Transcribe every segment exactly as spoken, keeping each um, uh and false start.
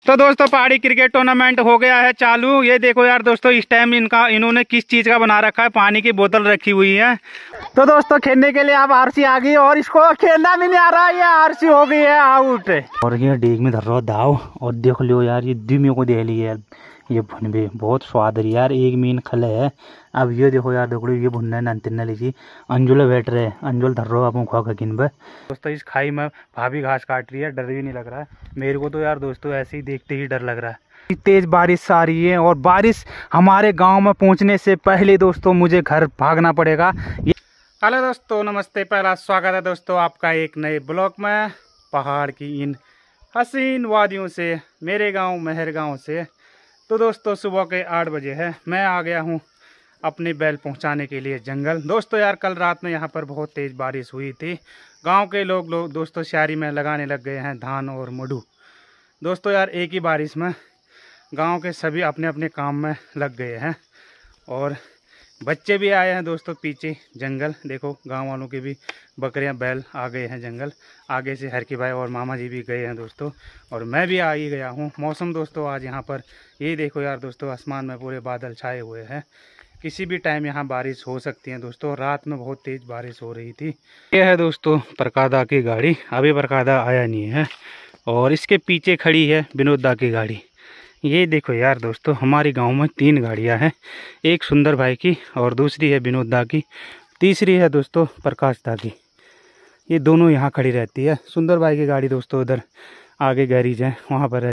तो दोस्तों पहाड़ी क्रिकेट टूर्नामेंट हो गया है चालू। ये देखो यार दोस्तों, इस टाइम इनका इन्होंने किस चीज का बना रखा है, पानी की बोतल रखी हुई है। तो दोस्तों खेलने के लिए अब आरसी आ गई और इसको खेलना भी नहीं आ रहा, ये आरसी हो गई है आउट। और ये डेग में धर रहा दाव और देख लो यार, ये दिमियों को दे ली यार, ये भुनबे बहुत स्वाद है यार, एक मीन खले है। अब ये देखो यार, देखो ये भुनना नंतिन लीजिए, अंजुल बैठ रहे अंजुल धर रहा आप खा खिन पे। दोस्तों इस खाई में भाभी घास काट रही है, डर भी नहीं लग रहा है मेरे को तो यार दोस्तों, ऐसे ही देखते ही डर लग रहा है। तेज बारिश आ रही है और बारिश हमारे गांव में पहुंचने से पहले दोस्तों मुझे घर भागना पड़ेगा। हेलो दोस्तों नमस्ते, पहला स्वागत है दोस्तों आपका एक नए ब्लॉग में, पहाड़ की इन हसीन वादियों से, मेरे गाँव मेहर गाँव से। तो दोस्तों सुबह के आठ बजे है, मैं आ गया हूँ अपनी बैल पहुँचाने के लिए जंगल। दोस्तों यार कल रात में यहाँ पर बहुत तेज़ बारिश हुई थी, गांव के लोग लोग दोस्तों शायरी में लगाने लग गए हैं धान और मडू। दोस्तों यार एक ही बारिश में गांव के सभी अपने अपने काम में लग गए हैं और बच्चे भी आए हैं दोस्तों पीछे जंगल। देखो गांव वालों के भी बकरियां बैल आ गए हैं जंगल, आगे से हरकी भाई और मामा जी भी गए हैं दोस्तों, और मैं भी आ ही गया हूं। मौसम दोस्तों आज यहां पर ये देखो यार दोस्तों, आसमान में पूरे बादल छाए हुए हैं, किसी भी टाइम यहाँ बारिश हो सकती है दोस्तों। रात में बहुत तेज़ बारिश हो रही थी। ये है दोस्तों प्रकादा की गाड़ी, अभी प्रकादा आया नहीं है और इसके पीछे खड़ी है विनोदा की गाड़ी। ये देखो यार दोस्तों, हमारे गांव में तीन गाड़ियां हैं, एक सुंदर भाई की और दूसरी है विनोद दा की, तीसरी है दोस्तों प्रकाश दा की। ये दोनों यहाँ खड़ी रहती है। सुंदर भाई की गाड़ी दोस्तों उधर आगे गैरेज है वहाँ पर है।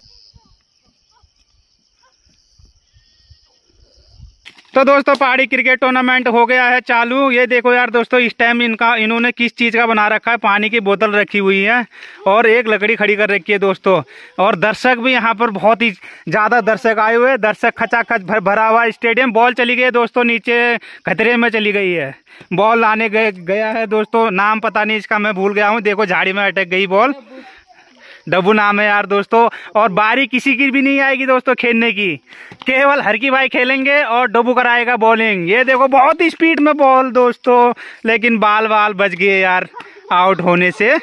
तो दोस्तों पहाड़ी क्रिकेट टूर्नामेंट हो गया है चालू। ये देखो यार दोस्तों, इस टाइम इनका इन्होंने किस चीज़ का बना रखा है, पानी की बोतल रखी हुई है और एक लकड़ी खड़ी कर रखी है दोस्तों। और दर्शक भी यहाँ पर बहुत ही ज़्यादा दर्शक आए हुए हैं, दर्शक खचाखच भर भरा हुआ स्टेडियम। बॉल चली गई है दोस्तों, नीचे खतरे में चली गई है, बॉल लाने गए गया है दोस्तों, नाम पता नहीं इसका, मैं भूल गया हूँ। देखो झाड़ी में अटक गई बॉल, डब्बू नाम है यार दोस्तों। और बारी किसी की भी नहीं आएगी दोस्तों खेलने की, केवल हरकी भाई खेलेंगे और डब्बू कराएगा बॉलिंग। ये देखो बहुत ही स्पीड में बॉल दोस्तों, लेकिन बाल बाल बच गए यार आउट होने से।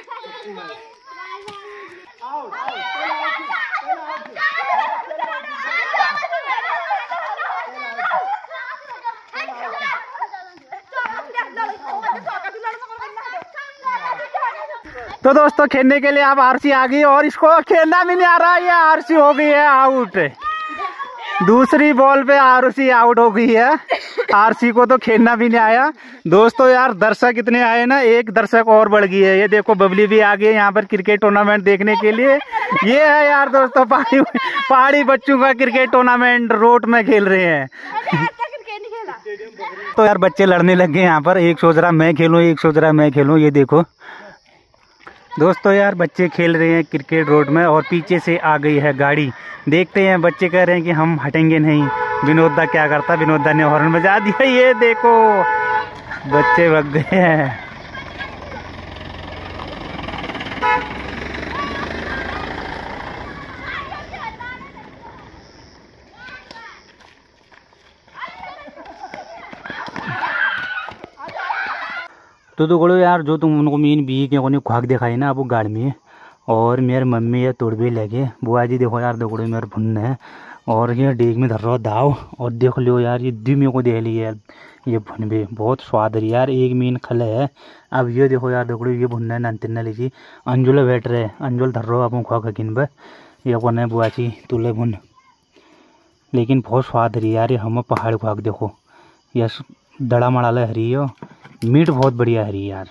तो दोस्तों खेलने के लिए अब आरसी आ गई और इसको खेलना भी नहीं आ रहा, ये आरसी हो गई है आउट। दूसरी बॉल पे आरसी आउट हो गई है, आरसी को तो खेलना भी नहीं आया दोस्तों। यार दर्शक इतने आए ना, एक दर्शक और बढ़ गई है। ये देखो बबली भी आ गई है यहाँ पर क्रिकेट टूर्नामेंट देखने के लिए। ये है यार दोस्तों पहाड़ी पहाड़ी बच्चों का क्रिकेट टूर्नामेंट, रोड में खेल रहे हैं। तो यार बच्चे लड़ने लग गए यहाँ पर, एक सोच रहा मैं खेलूँ, एक सोच रहा मैं खेलूँ। ये देखो दोस्तों यार बच्चे खेल रहे हैं क्रिकेट रोड में और पीछे से आ गई है गाड़ी। देखते हैं, बच्चे कह रहे हैं कि हम हटेंगे नहीं। विनोद दा क्या करता, विनोद दा ने हॉर्न बजा दिया। ये देखो बच्चे भग गए हैं। तो तो बोलो यार, जो तुम उनको मीन बी के उन्हें खुआक दिखाई ना, अब वो गाड़ में और मेरे मम्मी या तोड़ भी लगे। बुआ जी देखो यार, देखो मेरे भुन है और ये डेग में धर रहा दाव और देख लो यार, ये दिमियों को दे ली यार, ये भुन भी बहुत स्वाद है यार, एक मीन खले है। अब ये देखो यार, देखो ये भुनना है नंतिन लीजिए, अंजुल बैठ रहे अंजुल धर रहा आप खुआ खिन पे। ये कौन है बुआ जी तुले भुन, लेकिन बहुत स्वाद है यार। ये हम पहाड़ खुआक देखो, यह दड़ा मड़ाला हरी हो, मीट बहुत बढ़िया हरी यार।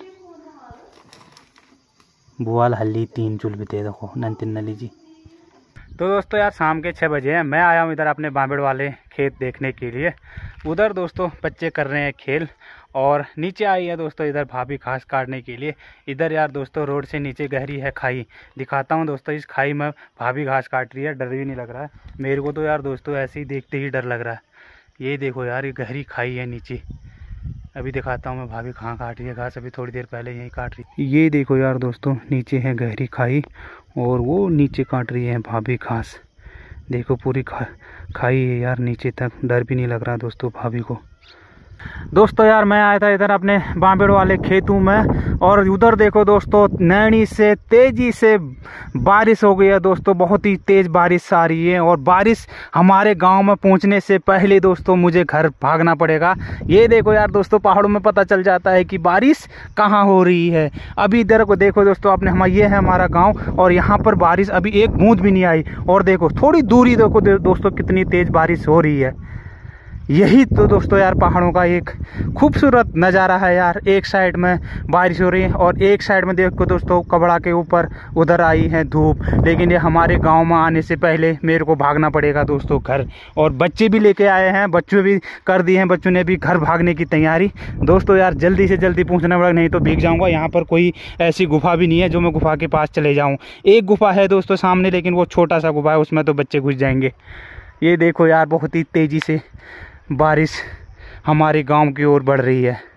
बुआल हल्ली तीन चुल भी दे देखो नंतिन लीजिए। तो दोस्तों यार शाम के छः बजे हैं, मैं आया हूँ इधर अपने बांबेड़ वाले खेत देखने के लिए। उधर दोस्तों बच्चे कर रहे हैं खेल और नीचे आई है दोस्तों इधर भाभी घास काटने के लिए। इधर यार दोस्तों रोड से नीचे गहरी है खाई, दिखाता हूँ दोस्तों। इस खाई में भाभी घास काट रही है, डर भी नहीं लग रहा है मेरे को तो यार दोस्तों, ऐसे ही देखते ही डर लग रहा है। ये देखो यार, ये गहरी खाई है नीचे, अभी दिखाता हूँ मैं भाभी कहाँ काट रही है घास, अभी थोड़ी देर पहले यहीं काट रही। ये देखो यार दोस्तों, नीचे है गहरी खाई और वो नीचे काट रही है भाभी घास। देखो पूरी खा खाई है यार नीचे तक, डर भी नहीं लग रहा दोस्तों भाभी को। दोस्तों यार मैं आया था इधर अपने बांबेड़ वाले खेतों में, और उधर देखो दोस्तों नैनी से तेजी से बारिश हो गई है दोस्तों, बहुत ही तेज बारिश आ रही है। और बारिश हमारे गांव में पहुंचने से पहले दोस्तों मुझे घर भागना पड़ेगा। ये देखो यार दोस्तों, पहाड़ों में पता चल जाता है कि बारिश कहाँ हो रही है। अभी इधर को देखो दोस्तों अपने, हम ये है हमारा गाँव, और यहाँ पर बारिश अभी एक बूंद भी नहीं आई। और देखो थोड़ी दूरी देखो दोस्तों कितनी तेज बारिश हो रही है। यही तो दोस्तों यार पहाड़ों का एक खूबसूरत नज़ारा है यार। एक साइड में बारिश हो रही है और एक साइड में देखो दोस्तों कबड़ा के ऊपर उधर आई है धूप। लेकिन ये हमारे गांव में आने से पहले मेरे को भागना पड़ेगा दोस्तों घर। और बच्चे भी लेके आए हैं, बच्चों भी कर दिए हैं, बच्चों ने भी घर भागने की तैयारी। दोस्तों यार जल्दी से जल्दी पहुँचना पड़ेगा, नहीं तो भीग जाऊँगा। यहाँ पर कोई ऐसी गुफा भी नहीं है जो मैं गुफा के पास चले जाऊँ। एक गुफा है दोस्तों सामने, लेकिन वो छोटा सा गुफा है, उसमें तो बच्चे घुस जाएंगे। ये देखो यार बहुत ही तेज़ी से बारिश हमारे गांव की ओर बढ़ रही है।